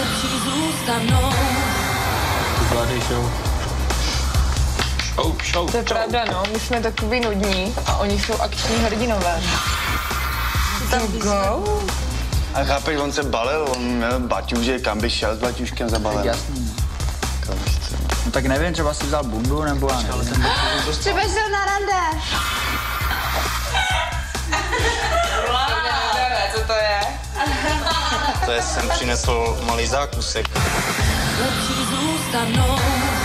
Lepší zůstanou. Zvládej show. Show. To je pravda, no. My jsme takový nudní a oni jsou akční hrdinové. Go. A chápeš, on se balil, on měl baťůže, kam by šel s baťůžkem za balem. Jasný. No tak nevím, třeba si vzal bundu, nebo já nevím. Třeba šel na rande. Co to je? To je, jsem přinesl malý zákusek. Lepší zůstanou.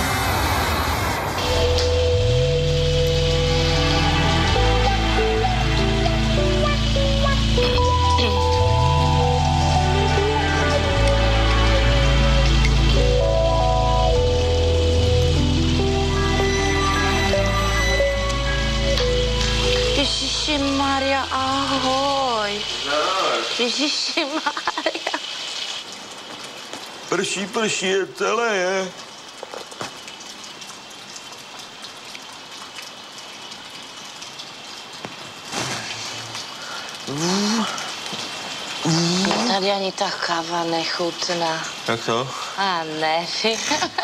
Ježišimaria, ahoj. Ježišimaria. Prší, je tele, je. Tady ani ta káva nechutná. Jak to? A nevím.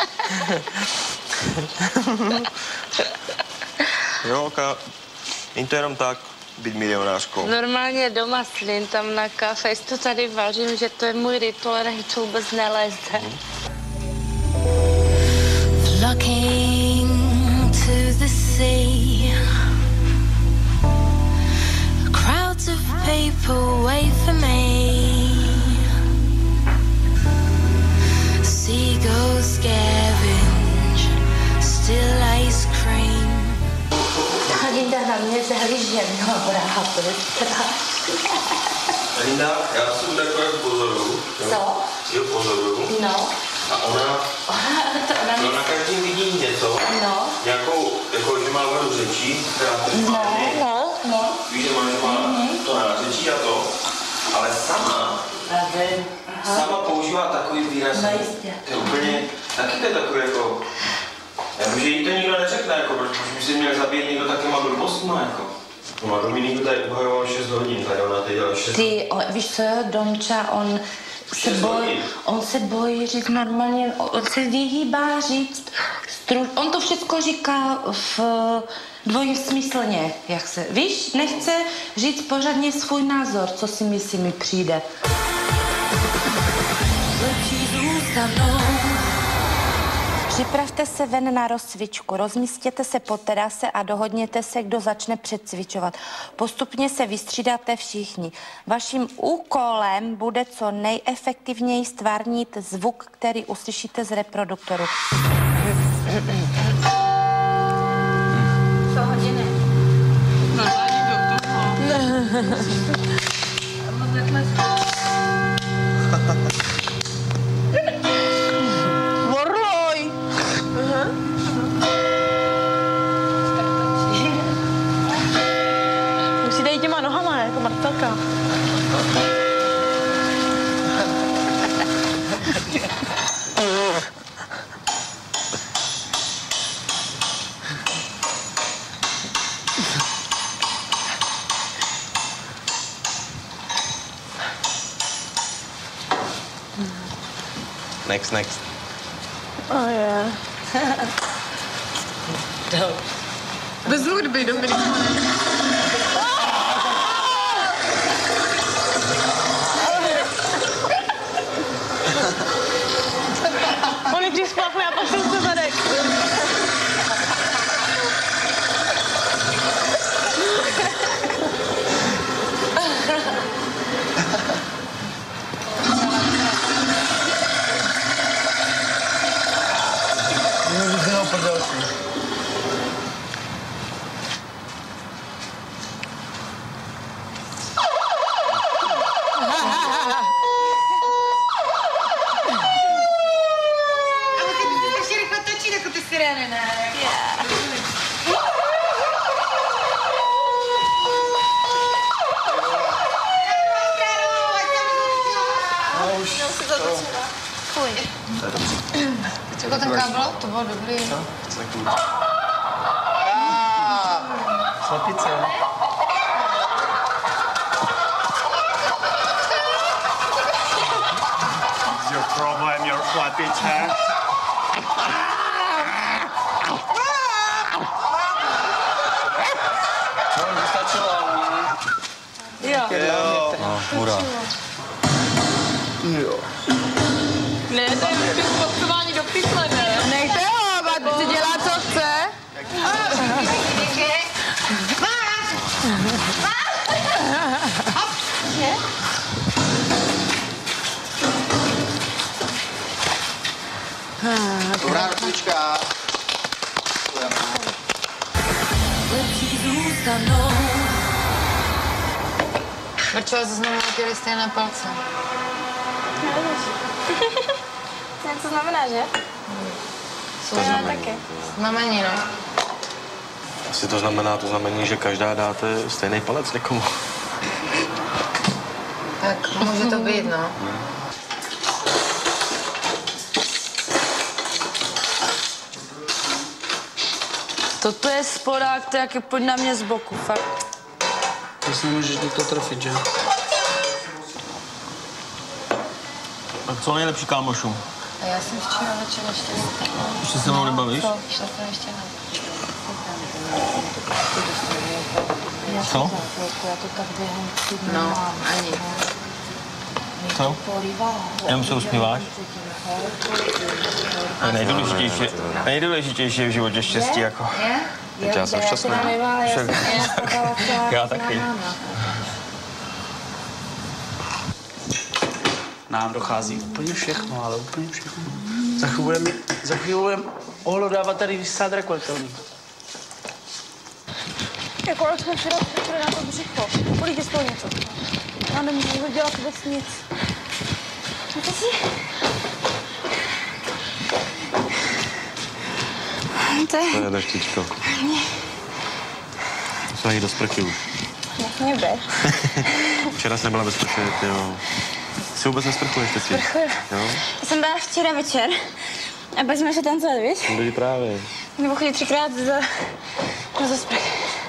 Jo, není to jenom tak, být milionářkou. Normálně doma slím tam na kafe, jestli to tady vařím, že to je můj rituál, to vůbec neleze. Flocking to the sea. Crowds of people wait for me. Seagulls scavenge, still ice cream. Linda na mě zahlížem, no bravo, to je strašné. Linda, já jsem takové pozoru. Co? Jo, pozoru. No. A ona na každém vidí něco. No. Nějakou, jako, že má vodu řečí, která No. Víš, že má to nářečí a to, ale sama používá takový výraz. No jistě. To je úplně, taky to je takový jako, že jí to nikdo neřekne, jako, protože by si měl zabít někdo takýma blbostma, jako. No a Dominiku tady obhajoval 6 hodin, tady ona teď dělala 6 hodin. Víš co, Domča, on se bojí říct normálně, on se vyhýbá říct, on to všechno říká v dvojím smyslně, jak se, víš, nechce říct pořádně svůj názor, co si myslí mi přijde. Lepší zůstanou. Připravte se ven na rozcvičku, rozmístěte se po terase a dohodněte se, kdo začne předcvičovat. Postupně se vystřídáte všichni. Vaším úkolem bude co nejefektivněji stvárnit zvuk, který uslyšíte z reproduktoru. Co hodiny? No, ani do toho. Vorloj! Musíte jít těma nohama, jako Marcelka. Next. Oh, yeah. Bez hudby, Dominik. On nejdřív spláchne a pak se zadek. Jako ten kábel, to bylo dobrý. Co? Co takový? Slepice. problém, your slepiče? To už stačilo, ne? Jo. No, hurá. Jo. Ne, to je spocování do pytle, ne? Nechte ho, ať si dělá, co chce. Dobrá ručka. Proč ale znovu chtěli stejné palce? Co znamená, že? Co znamená? Taky. Znamení, no. Asi to znamení, že každá dáte stejný palec někomu. Tak může to být, no. Toto je spodák, to jak je pojď na mě z boku, fakt. Ty si nemůžeš do toho trefit, že? Tak co nejlepší kámošu? A já jsem včera večer ještě stala. Už se mnou nebavíš? To, šla jsem ještě na... Co? No, ani. Co? Jenom se usmíváš? Nejdůležitější je v životě štěstí, jako. Teď já jsem šťastný. Já taky. Nám dochází úplně všechno, ale úplně všechno. Za chvíli budeme ohlodávat tady vysát rekordovní. Jako ale jsme včera na to břicho. Kolik je z toho něco? Já nemůžu dělat vůbec nic. Co to si? To je deštičko. Musím jít do sprchy už. Jak mě ber. Včera jsem byla ve sprche, jo. Jsi vůbec nesprchuješ teď? Sprchuju. Jo? Já jsem byla včera večer. A pak jsme šli tancovat, víš? Byli právě. Nebo chodit 3krát za sprchy.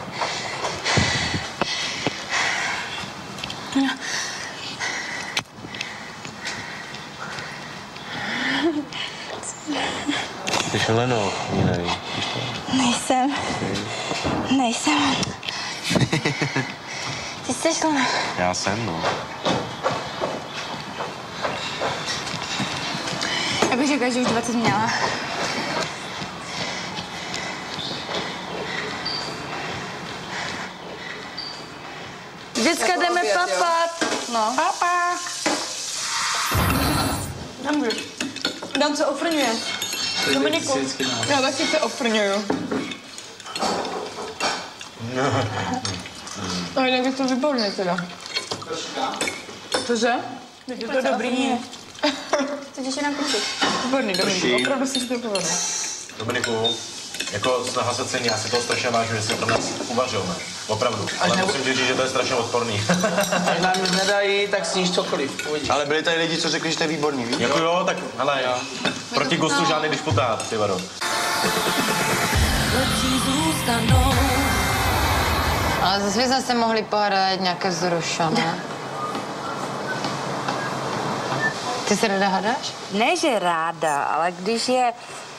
No. Ty jsi Leno, jiný. Nejsem. Nejsem. Ty jsi Leno. Já jsem, no. Já bych řekla, že už 20 měla. Děcka, jdeme papat. No. Papa. Nemůžu. Dan se ofrňuje. Dominiku, já taky se ofrňuju. Ale jinak je to výborné teda. Cože? Je to dobrý. Chceš ještě nám kručit? Výborný, Dominiku, opravdu si to povedl. Dominiku, jako snaha se cení, já si toho strašně vážu, že si pro nás uvařil, ne? Opravdu. Ale musím ti říct, že to je strašně odporný. Až nám nedají, tak sníš cokoliv. Uvidíš. Ale byli tady lidi, co řekli, že to je výborný, víš? Jako jo, tak hele, jo. Proti gustu žádný disputát, ty vado. Ale zase jsme se mohli pohrát nějaké zrušo, ne? Ty se ráda hádáš? Ne, že ráda, ale když je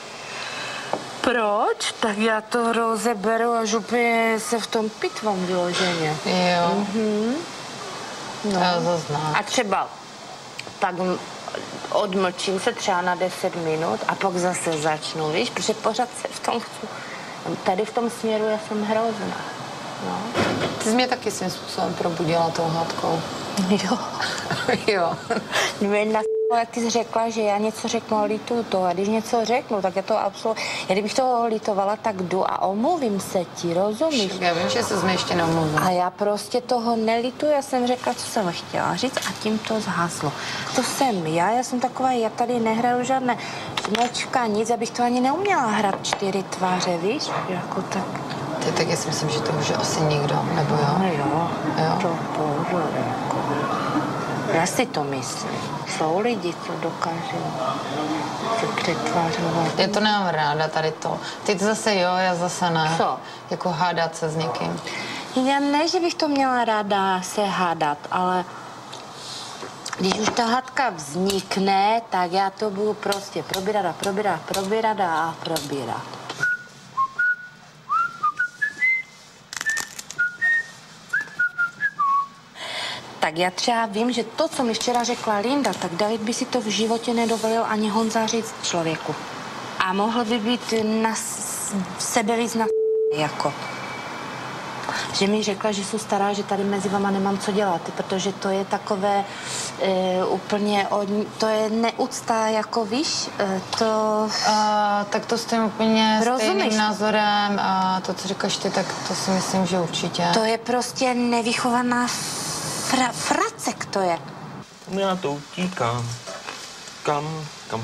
proč, tak já to rozeberu až úplně se v tom pitvám vyloženě. Jo. Mhm. No. Já to znám. A třeba tak odmlčím se třeba na 10 minut a pak zase začnu, víš, protože pořád se v tom chci. Tady v tom směru já jsem hrozná. No. Ty jsi mě taky svým způsobem probudila tou hádkou. Jo. Jo. Jak ty jsi řekla, že já něco řeknu a lituju to. A když něco řeknu, tak je to absolutně... Já kdybych toho litovala, tak jdu a omluvím se ti, rozumíš? Já vím, že se ještě neomluvila. A já prostě toho nelituju. Já jsem řekla, co jsem chtěla říct a tím to zhaslo. To jsem já jsem taková, já tady nehraju žádné smečka, nic, abych to ani neuměla hrát 4 tváře, víš? Jako tak... Ty taky si myslím, že to už asi nikdo, nebo jo? No jo, jo. To bože, jako... Já si to myslím. Jsou lidi, co dokážou se přetvářovat. Já to nemám ráda, tady to. Ty to zase jo, já zase ne. Co? Jako hádat se s někým. Já ne, že bych to měla ráda se hádat, ale Když už ta hádka vznikne, tak já to budu prostě probírat. Tak já třeba vím, že to, co mi včera řekla Linda, tak David by si to v životě nedovolil ani Honza říct člověku. A mohl by být na sebe víc na jako. Že mi řekla, že jsou stará, že tady mezi vama nemám co dělat, protože to je takové úplně, to je neúcta, jako víš, to... Tak to s tím úplně stejným názorem a to, co říkáš ty, tak to si myslím, že určitě. To je prostě nevychovaná fracek, to je. Já to utíkám. Kam?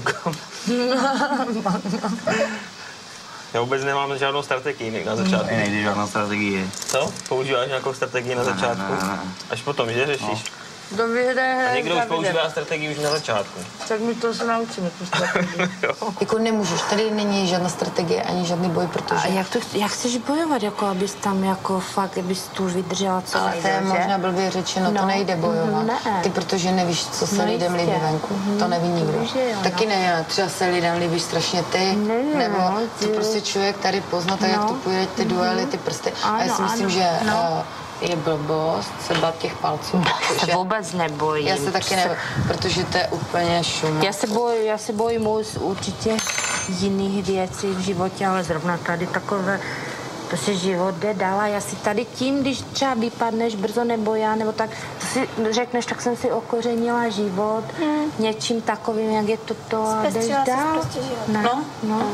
Já vůbec nemám žádnou strategii na začátku. Nejde žádná strategie. Co? Používáš nějakou strategii na začátku? Až potom, že řešíš? Kdo vyhraje, a někdo už používá strategii už na začátku. Tak my to se naučíme, tu strategii. Jako nemůžeš, tady není žádná strategie ani žádný boj, protože... A jak chceš bojovat, jako abys tam jako fakt, abys tu vydržela, co ale nejde, to je možná blbě řečeno, to nejde bojovat. Ty, protože nevíš, co se lidem líbí venku. To neví nikdo. Taky ne, třeba se lidem líbí strašně ty, nebo ty prostě člověk tady pozná, tak jak to půjde, ty duely, ty prsty. A já si myslím, že je blbost se bát těch palců. Já se vůbec nebojím. Já se taky nebojím, protože to je úplně šum. Já se bojím určitě jiných věcí v životě, ale zrovna tady takové, to se život jde dál a já si tady tím, když třeba vypadneš brzo nebo já, nebo tak, to si řekneš, tak jsem si okořenila život něčím takovým, jak je to a jdeš dál. No.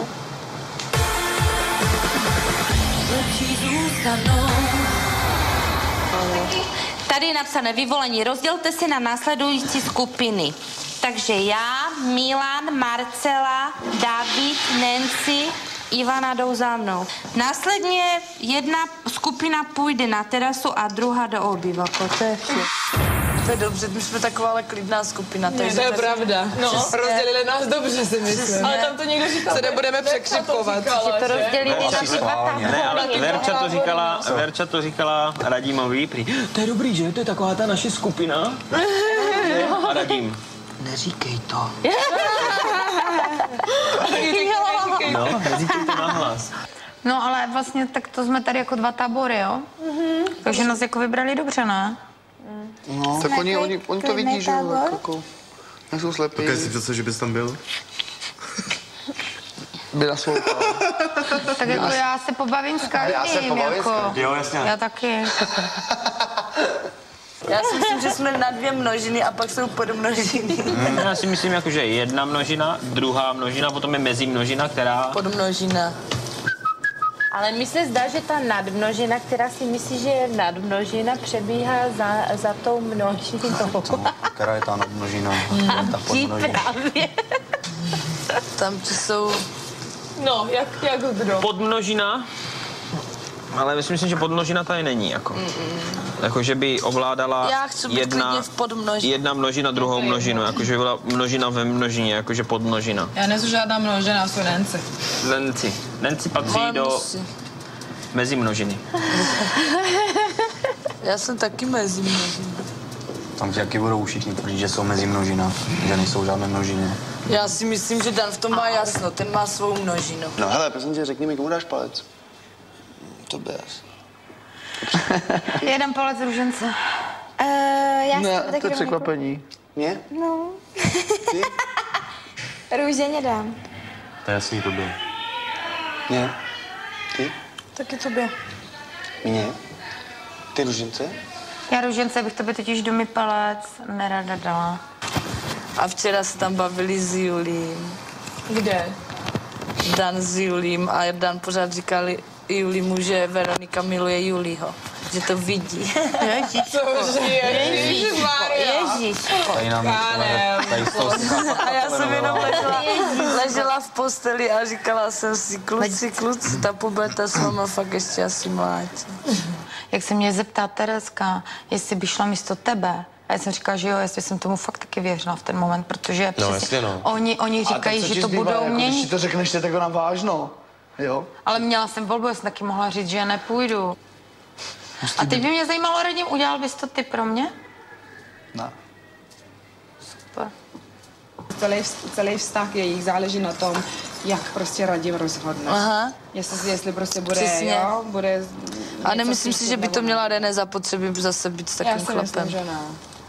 Lepší zůstanou. Tady je napsané vyvolení. Rozdělte si na následující skupiny. Takže já, Milan, Marcela, David, Nancy, Ivana jdou za mnou. Následně jedna skupina půjde na terasu a druhá do obýváku. To je vše. To je dobře, my jsme taková ale klidná skupina. To je pravda. No, rozdělili nás dobře, si myslím. Ale tam to někdo říkal. Se nebudeme překřikovat. Že to rozdělili Ne, ale Verča to říkala Radimovi. To je dobrý, že? To je taková ta naše skupina. A Radim. Neříkej to. No, neříkej to nahlas. No, ale vlastně tak to jsme tady jako dva tábory, jo? Takže nás jako vybrali dobře, ne? No. Tak oni to vidí, že jako, nejsou slepí. Tak si představ, že bys tam byl? By naslouchal. Tak jako já se pobavím s každým, jako. Jo, jasně. Já taky. Já si myslím, že jsme na dvě množiny a pak jsou podmnožiny. Já si myslím, jako, že jedna množina, druhá množina, potom je mezimnožina, která... Podmnožina. Ale mi se zdá, že ta nadmnožina, která si myslí, že je nadmnožina, přebíhá za tou množinou. Která je ta nadmnožina? Ta podmnožina. Právě. Tam jsou... No, jak kdo? Podmnožina, ale myslím si, že podmnožina tady není, jako. Jako, že by ovládala jedna množina druhou množinu, jakože byla množina ve množině, jakože podmnožina. Já nejsem žádná množina, jsou Nancy. Nancy patří do mezimnožiny. Já jsem taky mezimnožina. Tam ti jaký budou všichni tvrdit, že jsou mezimnožina, že nejsou žádné množiny. Já si myslím, že Dan v tom má jasno, ten má svou množinu. No hele, prosím tě, řekni mi, komu dáš palec? Tobias. Jeden palec Růžence. Já ne, taky to je překvapení. Mě? No. Ty? Růženě dám. To je jasný, to bylo. Mě? Ty? Taky tobě. Mě? Ty Růžence? Já Růžence bych tobě totiž domy palec nerada dala. A včera se tam bavili s Julím. Kde? Dan s Julím a Dan pořád říkali Julimu, že Veronika miluje Julího. Že to vidí. Ježíško. A já jsem jenom ležela v posteli a říkala jsem si, kluci, ta puberta s váma fakt ještě asi mládí. Jak se mě zeptá Tereska, jestli by šla místo tebe, a já jsem říkala, že jo, jestli jsem tomu fakt taky věřila v ten moment, protože oni říkají, že to budou měnit. Když ti to řekneš, tak to nám vážno. Jo? Ale měla jsem volbu, já jsem taky mohla říct, že nepůjdu. A teď by mě zajímalo, Radim, udělal bys to ty pro mě? Ne. super. Celý vztah jejich záleží na tom, jak prostě Radim rozhodne. Aha. Jestli prostě bude, přesně. jo, bude... A nemyslím si, že by to měla René zapotřebí zase být s takovým chlapem. Já si myslím, že ne.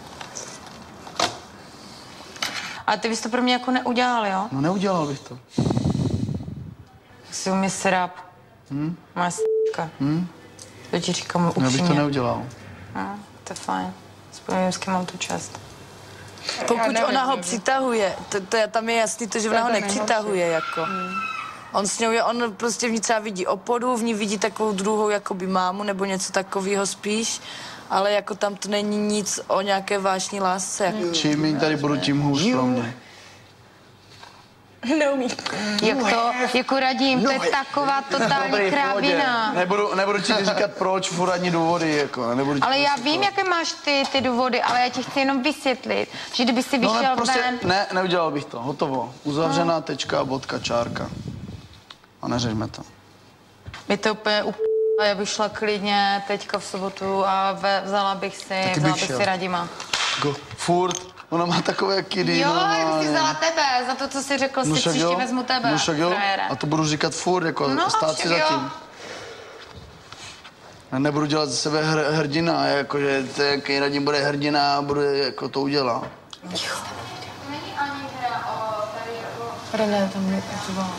A ty bys to pro mě jako neudělal, jo? No neudělal bych to. Jsi u mě srap. Moje s***ka. To ti říkám upřímně. Já bych to neudělal. To je fajn. Spomínám, s kým mám tu čest. Pokud ona ho přitahuje, tam je jasný to, že ona ho nepřitahuje, jako. On s ňou on prostě v ní třeba vidí oporu, v ní vidí takovou druhou jakoby mámu, nebo něco takového spíš, ale jako tam to není nic o nějaké vážné lásce. Jako. Čím méně tady budu, tím hůř pro mě. Neumí. Jak to, jako Radim, to je taková totální krávina. Nebudu ti říkat proč, furt ani důvody, jako. Ale já vím, jaké máš ty důvody, ale já ti chci jenom vysvětlit, že kdyby si vyšel ven... Ne, neudělal bych to, hotovo. Uzavřená tečka, bodka, čárka. A neřešme to. Mi to úplně já bych šla klidně teďka v sobotu a vzala bych si Radima. Furt. Ona má takové kidy. Jo, jak jsi vzala tebe, za to, co jsi řekl, si příště vezmu tebe. No však jo, a to budu říkat furt, jako stát si zatím. Já nebudu dělat ze sebe hrdina, jakože jaký Radim bude hrdina a bude, jako to udělá. Není ani hra o tady jako... René tam nepracovala.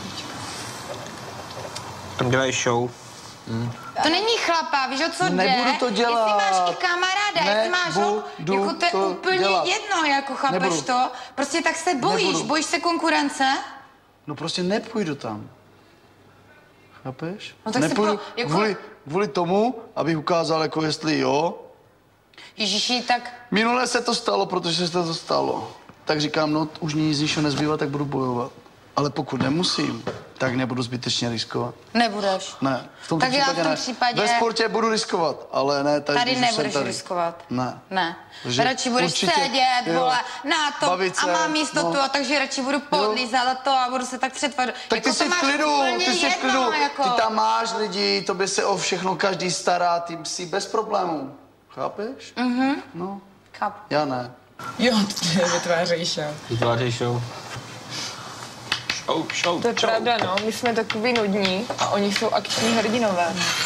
Tam dělají show. To není chlapa, víš, o co jde? Nebudu to dělat. Jestli máš i kamaráda, jestli máš ho, jako to je úplně dělat. jedno, jako chápeš to? Prostě tak se bojíš, bojíš se konkurence? No prostě nepůjdu tam. Chápeš? No tak nepůjdu jako... kvůli tomu, abych ukázal, jako jestli jo. Ježiši, tak... Minule se to stalo, protože se to stalo. Tak říkám, no už nic jiného nezbývá, tak budu bojovat. Ale pokud nemusím, tak nebudu zbytečně riskovat. Nebudeš? Ne, v tomto tak případě já v tom případě... Ve sportě budu riskovat, ale ne tady. Tady nebudeš riskovat? Ne. Radši budeš sedět, vole, na to a mám jistotu, a takže radši budu podlízat a to a budu se tak přetvařit. Tak jako ty jsi v klidu, jako... ty tam máš lidi, tobě se o všechno každý stará, ty jsi bez problémů. Chápeš? No. Chápu. Já ne. Jo, vytvářejí show. Vytvářejí show. To je pravda, no. My jsme takový nudní a oni jsou akční hrdinové.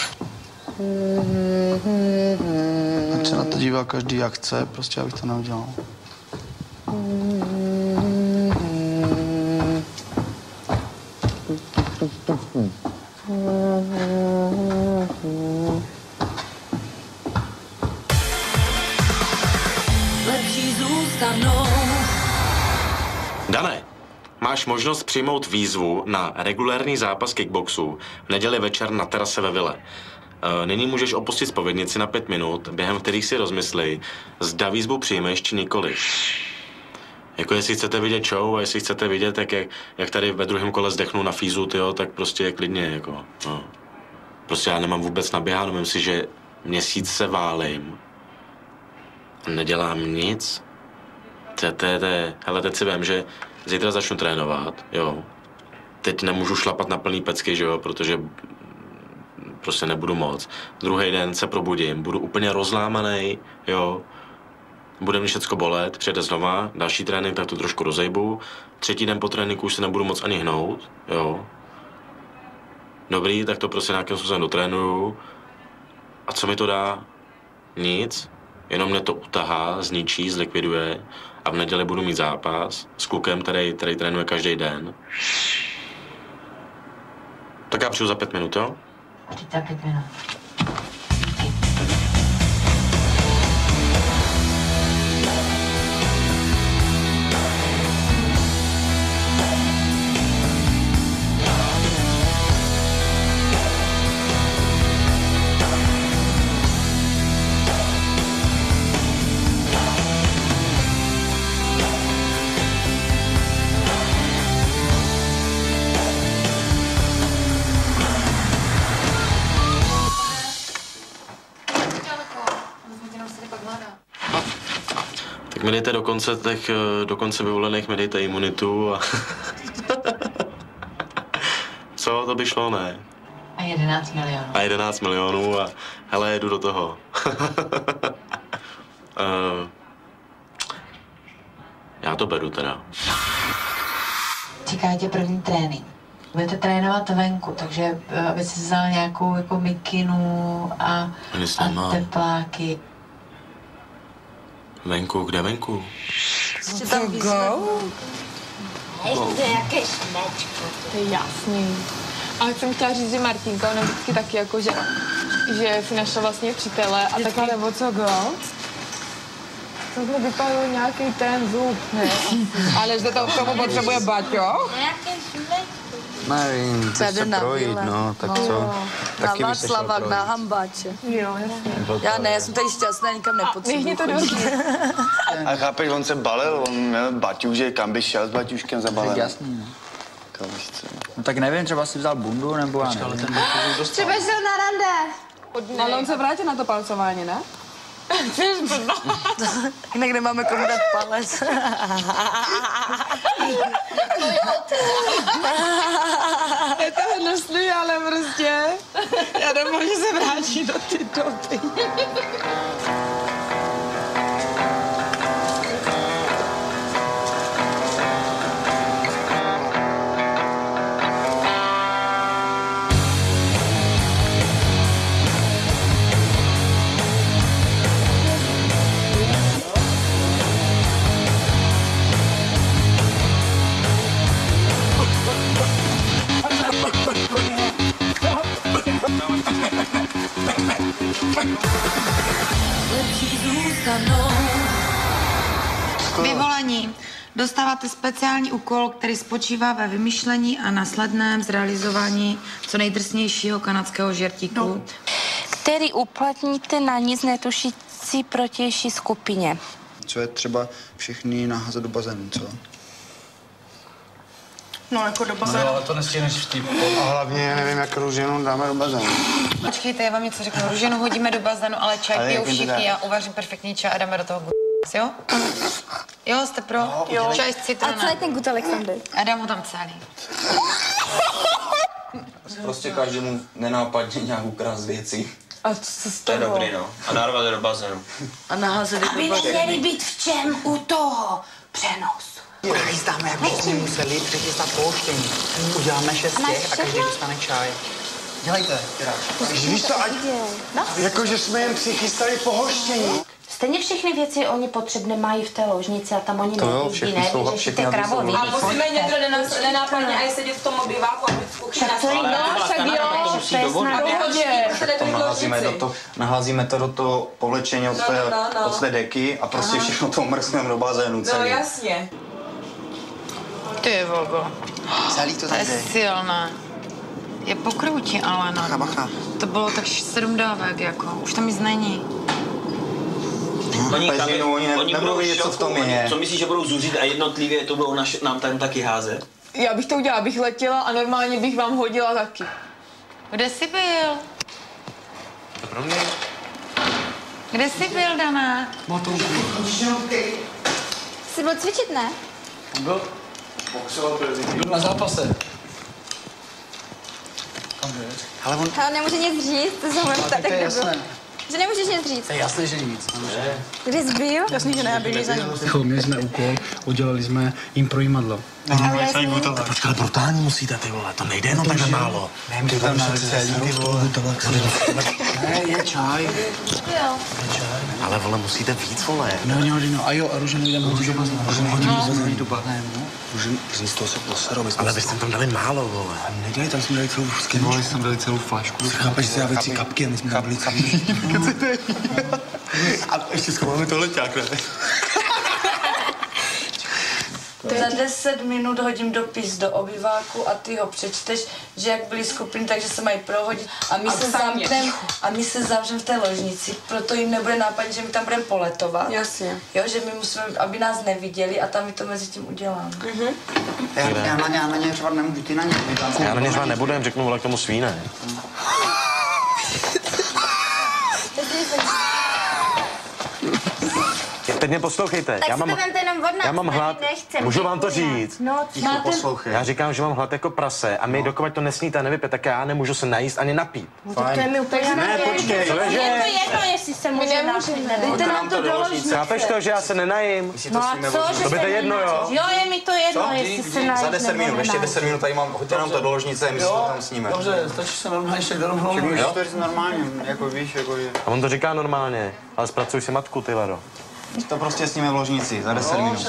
Ať se na to dívá každý jak chce, prostě abych to neudělal. Lepší zůstanou. Dané, máš možnost přijmout výzvu na regulérní zápas kickboxu v neděli večer na terase ve vile. Nyní můžeš opustit zpovědnici na 5 minut, během kterých si rozmyslej, zda výzvu přijmeš či nikoli. Jako jestli chcete vidět show a jestli chcete vidět, jak tady ve druhém kole zdechnu na fízu, tyjo, tak prostě klidně, jako, no. Prostě já nemám vůbec naběháno, myslím si, že měsíc se válím. Nedělám nic. Hele, teď si vím, že zítra začnu trénovat, jo. Teď nemůžu šlapat na plný pecky, že jo, protože prostě nebudu moc. Druhý den se probudím, budu úplně rozlámaný, jo. Bude mi všecko bolet, přijede znova, další trénink, tak to trošku rozejbu. Třetí den po tréninku už se nebudu moc ani hnout, jo. Dobrý, tak to prostě nějakým způsobem dotrénuju. A co mi to dá? Nic. Jenom mě to utahá, zničí, zlikviduje a v neděli budu mít zápas s klukem, který trénuje každý den. Tak já přijdu za 5 minut, jo? Přijď za 5 minut. Tak mi dejte do konce vyvolených mi dejte imunitu a... Co, to by šlo, ne? A 11 milionů. A 11 milionů a hele, jedu do toho. Já to beru teda. Čeká tě první trénink. Budete trénovat venku, takže aby si vzal nějakou jako mikinu a tepláky. Venku, kde venku? Ještě tam go? To je jaké šmečko. To je jasný. Ale jsem chtěla říct, že Martinka, ona vždycky taky jako, že si našla vlastně přítele a takhle nebo co go? Takhle vypadl nějaký ten zub, ne? Ale že to k tomu potřebuje baťo? Nevím, chci se projít, no, tak co? Na Václavák, na Hambáče. Jo, jasně. Já ne, já jsem tady šťastná, nikam nepotřebuji. Nech mě to dohodne. A chápeš, on se balil, on měl baťuš, kam by šel s baťuškem zabalen. Jasný, ne? No tak nevím, třeba si vzal bundu, nebo já nevím. Třeba šel na rande. Ale on se vrátil na to palcování, ne? Jinak nemáme komu dát palec. Je to hnusný, ale prostě já doufám, že se vrátí do ty doby. Vyvolení. Dostáváte speciální úkol, který spočívá ve vymyšlení a následném zrealizování co nejdrsnějšího kanadského žertíku. Který uplatníte na nic netušící protější skupině. Co je třeba všechny naházet do bazénu, co? No, jako do bazénu. No, ale to nestihneš vtip. A hlavně nevím, jak Růženu dáme do bazénu. Počkejte, já vám něco řeknu. Růženu hodíme do bazénu, ale čaj pijou všichni. Já uvařím perfektní čaj a dáme do toho jo? Jo, jste pro? No, jo. Čaj s citronem. A celý ten gut Alexandry. A dám ho tam celý. Prostě každému nenápadně nějak ukrást věci. A co z To je toho? dobrý, no. A narvat do bazénu. A naházet do Aby neměli být v čem u toho přenosu. Chystáme, jak bychom museli přichystat pouštění. Uděláme 6 těch a každý dostane čaj. Dělejte, Víš to, ať... Jakože jsme jen přichystali pohoštění. Stejně všechny věci oni potřebné mají v té ložnici a tam oni To jo, nevidí, všechny ne? jsou- Vy řešíte všechny kravový. jsou- A musíme někdo nenápadně aj sedět v tom obyváku a být v kuchyni. Však to je Naházíme to do toho povlečení od té deky a prostě všechno to mrskneme do bazénu celý. No jasně. Ty vogo. Celý to To je tady. silné. Je pokrouti, ale no. Bacha. To bylo tak 7 dávek, jako. Už tam nic není. Oni nebudou vědět, co v tom je. Co myslíš, že budou zuřit a jednotlivě to budou nám tam taky házet? Já bych to udělala, abych letěla a normálně bych vám hodila taky. Kde jsi byl? To pro mě? Kde jsi byl, Dana? Jsi byl cvičit, ne? Byl na zápase. Ale on... Ale nemůže nic říct, to jsem Tak to je jasné. Že nemůžeš nic říct. To je jasné, že nic. Kde jsi byl? Jasně, že ne, já bych za ním. Měli jsme úkol, udělali jsme improjimadlo. Počkej, ale brutální musíte, ty vole, to nejde jenom takhle málo. Nevím, ty tam celý, ty vole. Ne, je čaj. Jo. Ale vole, musíte víc, vole. No a jo, a Růženu jdeme hodit do bazénu. do bazénu. Z toho se poserou. Ale vy jste tam dali málo, vole. Nedělej, tam jsme dali celou skynu. Vole, jsem dali celou flašku. Chápeš, že se dávají 3 kapky a my jsme dali kapky. A ještě schováme tohle ťák, ne? Za 10 minut hodím dopis do obyváku a ty ho přečteš, že jak byly skupiny, takže se mají prohodit a my se zavřeme v té ložnici, proto jim nebude nápadně, že my tam budeme poletovat. Jasně. Jo, že my musíme, aby nás neviděli a tam my to mezi tím uděláme. Já na ně třeba nemůžu, ty na ně. Já na ně třeba nebudu, jen řeknu, vole, k tomu svíne. teď mě poslouchejte. Tak Já mám hlad. Můžu vám to říct? No, Já říkám, že mám hlad jako prase a my dokud to nesníte a nevypijete, tak já nemůžu se najíst ani napít. To je mi úplně Ne, počkej. Je to jedno, jestli se může napít. Dejte nám to do ložnice. Chápeš to, že já se nenajím? No a co, že to by to jedno, jo? Jo, je mi to jedno, jestli se najíš. Za 10 minut, ještě 10 minut tady mám, hoďte nám to do ložnice, my si to tam sníme. Dobře, stačí se normálně ještě do domů. Můžeš to říct normálně, jako víš, jako je. A on to říká normálně, ale zpracuj si matku, ty Laro. To prostě sníme v ložnici za 10 minut.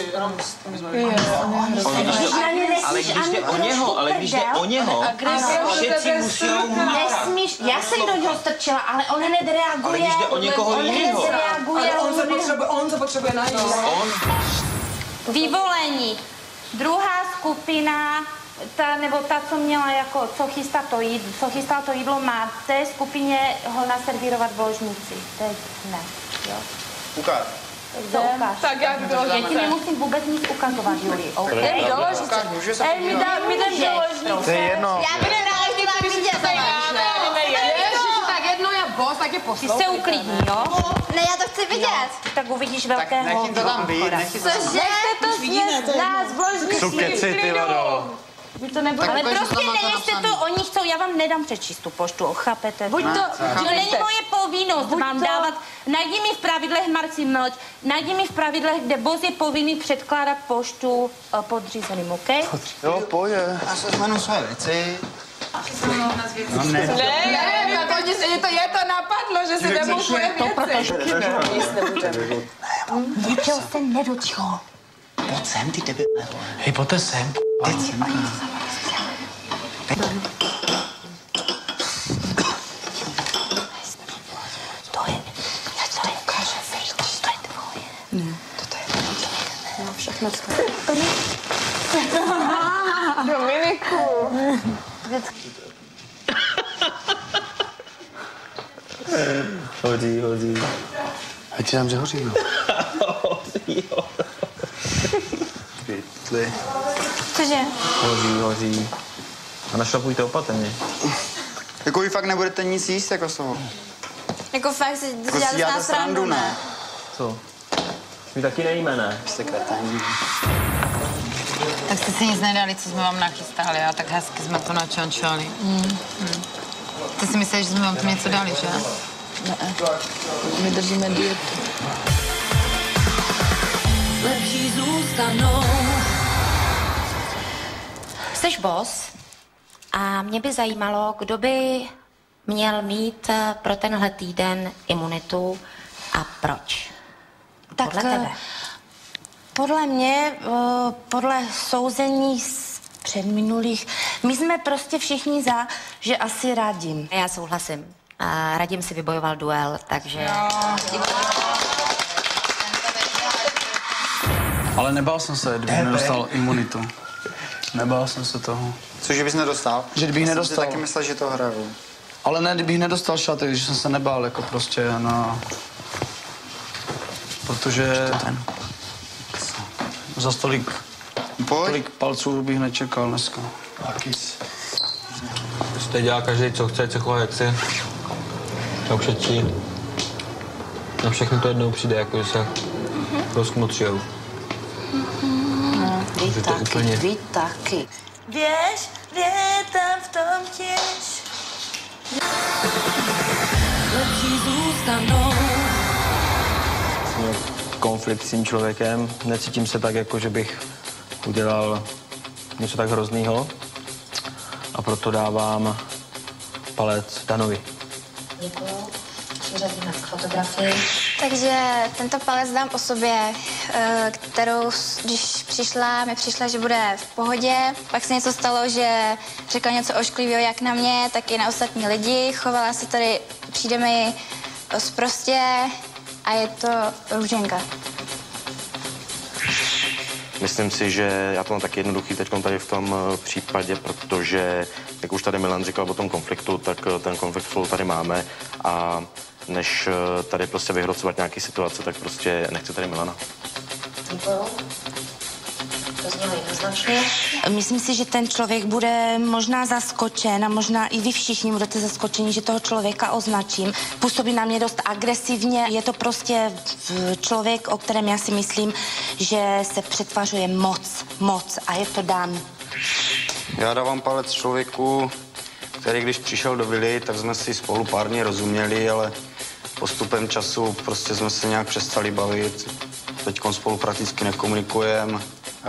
Ale když jde o něho, všetci musí Nesmíš, já jsem do něho strčila, ale on hned reaguje. Ale když jde o někoho jiného. On se potřebuje najít. Vyvolení. Druhá skupina, ta, co měla jako, co chystá to jídlo, má té skupině ho naservírovat v ložnici. Teď ne, jo. Ukáž. Co ukáž? Tak jak do ložnice. Já ti nemusím vůbec nic ukazovat, Juli. Jdem do ložnice. My jdem do ložnice. To je jedno. Já budu na ložnici vidět. Tak jedno je boss, tak je Ty poslouchej. se uklidní, jo? Ne, já to chci vidět. Tak uvidíš velkého. Tak nech to tam být, nech to tam být. Cože? To sněst nás v ložnici. Jsou keci, ty Laro. My to nebude. Ale prostě neješte to, oni chcou, já vám nedám přečíst tu poštu, chápete? Buď to, to není moje povinnost vám dávat, najdi mi v pravidlech, Marci mlč, najdi mi v pravidlech, kde boss je povinný předkládat poštu podřízeným, OK? Jo, pojď. Já se zmenu své věci. No ne. Ne, je to napadlo, že si vemou tvoje věci. Ničeho se nedočil. Pojď sem, ty debil. Hej, pojďte sem. Teď sem. To je, já to ukážu, to je tvoje. Ne, to je tvoje. No, všechno Dominiku. Hodí. Ať ti dám, že hoří, no. Hodí. Pytli. Cože? Hoří. A našlapujte opatrně. Jako vy fakt nebudete nic jíst, jako z toho. Jako fakt si děláte srandu, ne? Co? My taky nejíme, ne? Jste kreténi. Tak jste si nic nedali, co jsme vám nachystali a tak hezky jsme to načančali. Ty si myslíš, že jsme vám to něco dali, že? Ne, my držíme dietu. Lepší zůstanou. Jsi boss a mě by zajímalo, kdo by měl mít pro tenhle týden imunitu a proč? Podle tebe. Podle mě, podle souzení z předminulých, my jsme prostě všichni za, že asi Radim. Já souhlasím. A Radim si vybojoval duel, takže... Ale nebál jsem se, kdybych nedostal imunitu. Nebál jsem se toho. Cože bys nedostal? Že kdybych nedostal. Já jsem si taky myslel, že to hraju. Ale ne, kdybych nedostal šatek, že jsem se nebál, jako prostě na... Protože... Za tolik palců bych nečekal dneska. Prostě dělá každý, co chce, co chová, jak chce. A ušetří. Na všechno to jednou přijde, jako že se rozkmotřijou. Vy taky. Běž, tam v tom těž. Lepší zůstanou. Konflikt s tím člověkem, necítím se tak, jako že bych udělal něco tak hroznýho a proto dávám palec Danovi. Děkuju. Přiřadíme k fotografii. Takže tento palec dám osobě, kterou, když mi přišla, že bude v pohodě. Pak se něco stalo, že řekla něco ošklivého jak na mě, tak i na ostatní lidi. Chovala se tady, přijde mi sprostě a je to Růženka. Myslím si, že já to mám tak jednoduchý teď tady v tom případě, protože, jak už tady Milan říkal o tom konfliktu, tak ten konflikt spolu tady máme a než tady prostě vyhrocovat nějaký situace, tak prostě nechci tady Milana. Děkuju. to znělo jednoznačně. Myslím si, že ten člověk bude možná zaskočen a možná i vy všichni budete zaskočeni, že toho člověka označím. Působí na mě dost agresivně. Je to prostě člověk, o kterém já si myslím, že se přetvařuje moc a je to Dan. Já dávám palec člověku, který když přišel do vily, tak jsme si spolu pár dní rozuměli, ale postupem času prostě jsme se nějak přestali bavit. Teď spolu prakticky nekomunikujeme.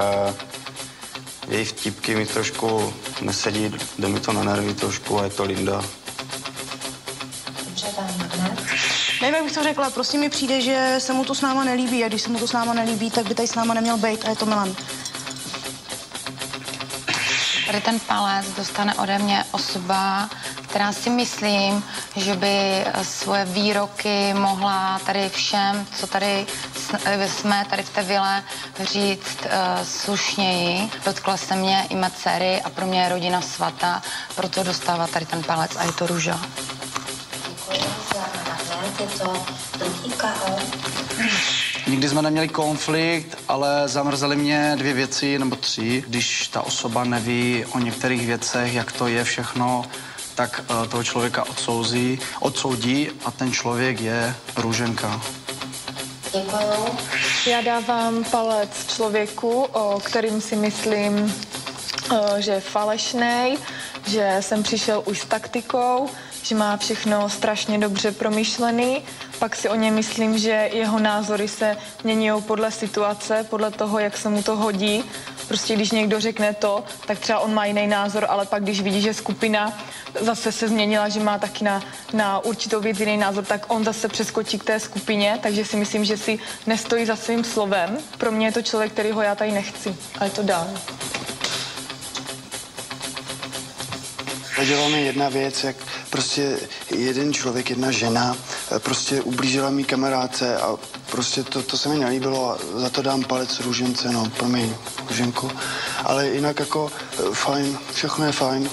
Její vtipky mi trošku nesedí, jde mi to na nervy trošku a je to Linda. Dobře, Dan. Nevím, jak bych to řekla, prostě mi přijde, že se mu to s náma nelíbí a když se mu to s náma nelíbí, tak by tady s náma neměl být a je to Milan. Tady ten palec dostane ode mě osoba, která si myslím, že by svoje výroky mohla tady všem, co tady jsme tady v té vile, říct slušněji. Dotkla se mě i mé dcery a pro mě je rodina svatá, proto dostává tady ten palec a je to Růža. Nikdy jsme neměli konflikt, ale zamrzely mě 2 věci nebo 3. Když ta osoba neví o některých věcech, jak to je všechno, tak toho člověka odsoudí a ten člověk je Růženka. Děkuju. Já dávám palec člověku, o kterým si myslím, že je falešnej, že jsem přišel už s taktikou, že má všechno strašně dobře promyšlený. Pak si o něm myslím, že jeho názory se mění podle situace, podle toho, jak se mu to hodí. Prostě když někdo řekne to, tak třeba on má jiný názor, ale pak když vidí, že skupina zase se změnila, že má taky na určitou věc jiný názor, tak on zase přeskočí k té skupině, takže si myslím, že si nestojí za svým slovem. Pro mě je to člověk, kterýho já tady nechci, a je to Dan. Vadila mi jedna věc, jak prostě jeden člověk, jedna žena prostě ublížila mý kamarádce a prostě to se mi nelíbilo a za to dám palec Růžence, no, promiň, Růženko. Ale jinak jako fajn, všechno je fajn.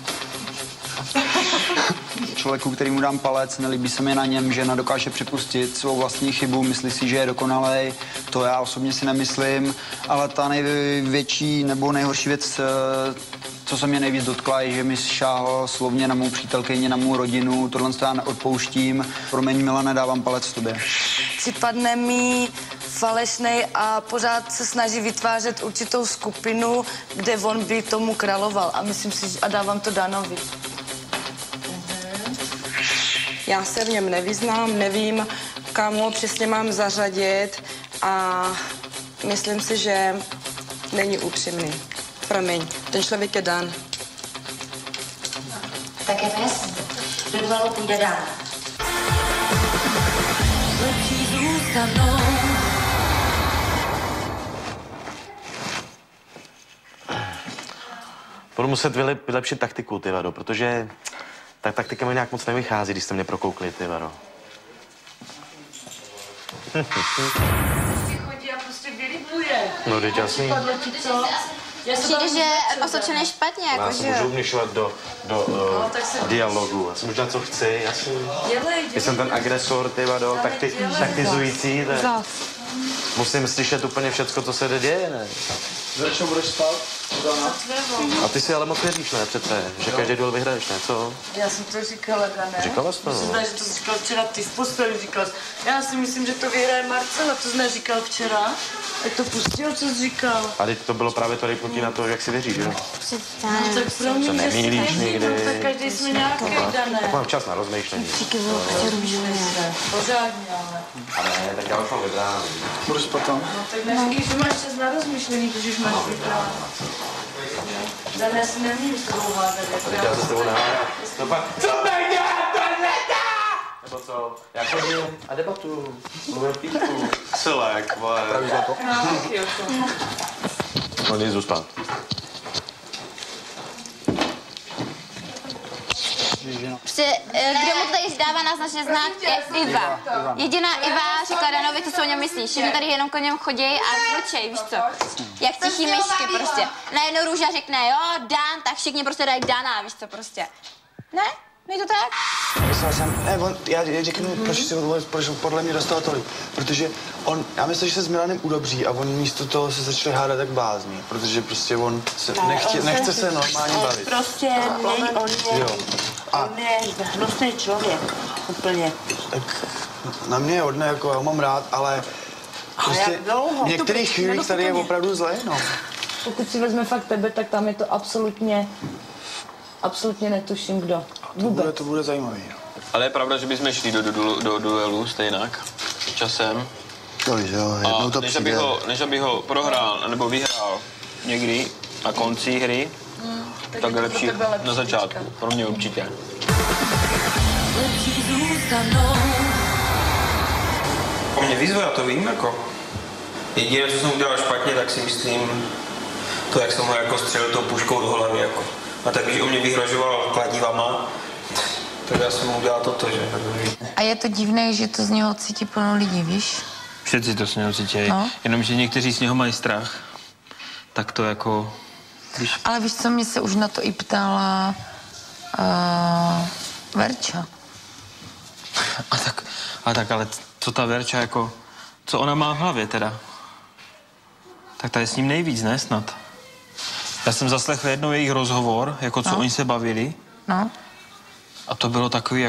Člověku, kterýmu dám palec, nelíbí se mi na něm, že nedokáže připustit svou vlastní chybu, myslí si, že je dokonalej, to já osobně si nemyslím, ale ta největší nebo nejhorší věc, co se mě nejvíc dotkla, je, že mi šáhl slovně na mou přítelkyni, na mou rodinu, tohle já neodpouštím. Promiň, Milane, dávám palec tobě. Připadne mi falešnej a pořád se snaží vytvářet určitou skupinu, kde on by tomu královal a myslím si, a dávám to Danovi. Já se v něm nevyznám, nevím, kam ho přesně mám zařadit a myslím si, že není upřímný. Promiň, ten člověk je Dan. Tak je to jasný. Do duelu půjde Dan. Budu muset vylepšit taktiku, ty vado, protože ta taktika mi nějak moc nevychází, když jste mě prokoukli, ty vado. Chodí a prostě vylibuje. No, teď jasný. Přijde, že osočený špatně, Já jako se že můžu vměšovat do dialogu. Já si můžu dělat, co chci, jasný. Když jsem ten agresor, ty vado, taktizující, tak musím slyšet úplně všecko, co se děje, ne? Začnou budeš spát? A ty si ale moc věříš, ne, přece, že každý duel vyhraješ, ne, co? Já jsem to říkala, ne? Říkala jsi to, no. To znamená, že to říkal včera ty v posteli, říkal jsi. Já si myslím, že to vyhraje Marcela, to znamená, říkal včera. Ať to pustil, co jsi říkal. A teď to bylo právě to rejpnutí na to, jak si věříš, že? No, tak promiň, co nemýlíš nikdy. No, tak každý jsme nějaký, Dané. Tak mám čas na rozmýšlení. Pořádně, ale. Ale tak já už mám vybráno. Budu spát tam? No tak neříkej, že máš čas na rozmýšlení, když máš vybráno. Dané, já si nemím s tebou hádat, jako já se s tebou nehádám. No pak, co tak dělat tohleta? Nebo co? Já chodím a debatuju. Mluvím píčku. Celek, vole. Pravý zlato? No nic, jdu spát. prostě, kdo mu to tady dává náznačně znát, je Iva. Jediná Iva řekla Danovi, co si o něm myslíš. Všichni tady jenom ko něm chodí a mlčej, víš co. Jak tichý myšky prostě. Najednou Růža řekne, jo, Dan, tak všichni prostě dají Dana, víš co prostě. Ne? není to tak? Myslel jsem, já řeknu, proč podle mě dostal tolik. Protože já myslím, že se s Milanem udobří a on místo toho se začali hádat tak blázní, protože prostě on se nechce se normálně bavit. Prostě on je hnusný člověk, úplně. Tak na mě je hodně, jako já ho mám rád, ale prostě v některých chvílích tady je opravdu zlé, no. Pokud si vezme fakt tebe, tak tam je to absolutně netuším kdo. To bude zajímavý. Ale je pravda, že bychom šli do duelu stejnak časem. Jo, jednou to přijde. Než aby ho prohrál nebo vyhrál někdy na konci hry, tak je lepší na začátku. Pro mě určitě. Po mě výzvu, já to vím, jako. Jediné, co jsem udělal špatně, tak si myslím to, jak jsem ho jako střelil tou puškou do hlavy, jako. A tak, když o mě vyhrožoval kladivama, tak já jsem mu udělal toto, že? A je to divné, že to z něho cítí plno lidí, víš? Všetci to z něho cítí, jenomže někteří z něho mají strach. Tak to jako... Ale víš co, mě se už na to i ptala Verča. Ale co ta Verča jako... Co ona má v hlavě teda? Tak ta je s ním nejvíc, ne snad? Já jsem zaslechl jednou jejich rozhovor, jako co oni se bavili. No. A to bylo takový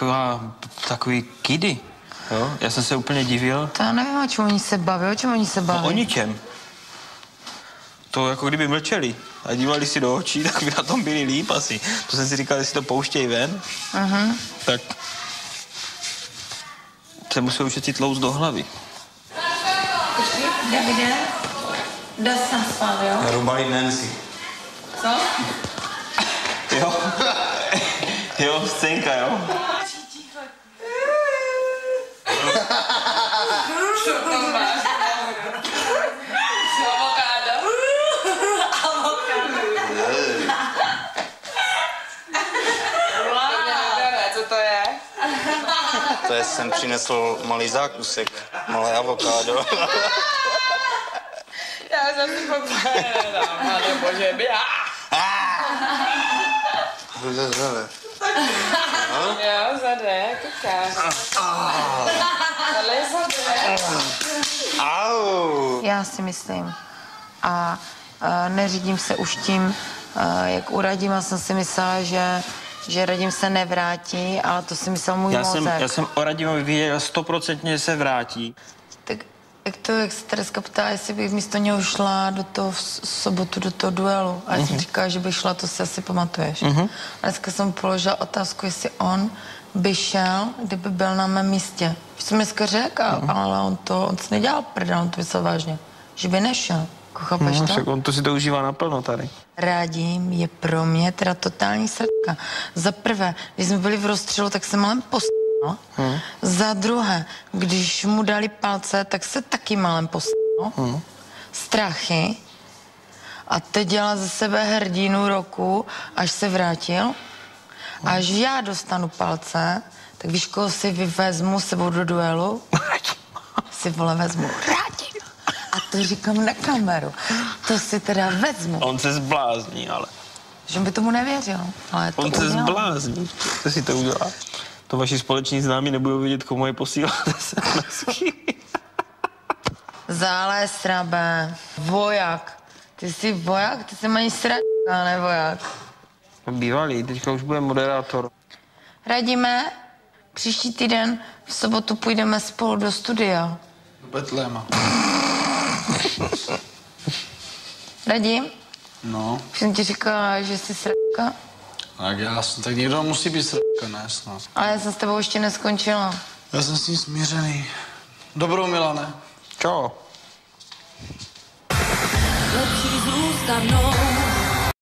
kidy, jo? Já jsem se úplně divil. To já nevím, o čem oni se baví, No o ničem. To jako kdyby mlčeli a dívali si do očí, tak by na tom byli líp asi. To jsem si říkal, jestli to pouštějí ven, tak se musí určitě tlouct do hlavy. Davide, jde se spát, jo? Rubalí Nancy. Co? Jo, scénka, jo? Co tam máš? Avokádo. Co to je? To je, jsem přinesl malý zákusek, malé avokádo. Já jsem si popřádám, bože, běhá. Jo, zadek, koukáš. Ale zadek. Já si myslím. A neřídím se už tím, jak u Radima jsem si myslela, že Radim se nevrátí, ale to si myslel můj mozek. Já jsem o Radimovi věděl 100% se vrátí. Tak jak se Tereska ptá, jestli bych místo něho šla do toho v sobotu, do toho duelu. A já jsem říkala, že bych šla, to si asi pamatuješ. A dneska jsem položila otázku, jestli on by šel, kdyby byl na mém místě. Už jsem dneska řekl, ale on se nedělal prdel, on to myslel vážně. Že by nešel. Chápeš to? On to si to užívá naplno tady. Radim je pro mě teda totální srdka. Za prvé, když jsme byli v rozstřelu, tak jsem malem postavil. Za druhé, když mu dali palce, tak se taky malem postavil. Strachy. A teď dělá ze sebe hrdinu roku, až se vrátil. Až já dostanu palce, tak víš, koho si vyvezmu sebou do duelu? Si vezmu Radim. A to říkám na kameru. To si teda vezmu. On se zblázní, ale. Že by tomu nevěřil. Ale to on se zblázní. Co si to udělá? To vaši společní známí nebudou vědět, komu je posíláte SMSky. Zález, srabe. Voják. Ty jsi voják? Ty jsi mají sračka, ne voják. Bývalý, teďka už bude moderátor. Radíme, příští týden v sobotu půjdeme spolu do studia. Do Betléma. Radim? No. Už jsem ti říkala, že jsi sračka. Tak jasně, tak někdo musí být sračka, ne snad. Ale já jsem s tebou ještě neskončila. Já jsem s ním smířený. Dobrou, Milane. Čau. Lepší zůstat mnou.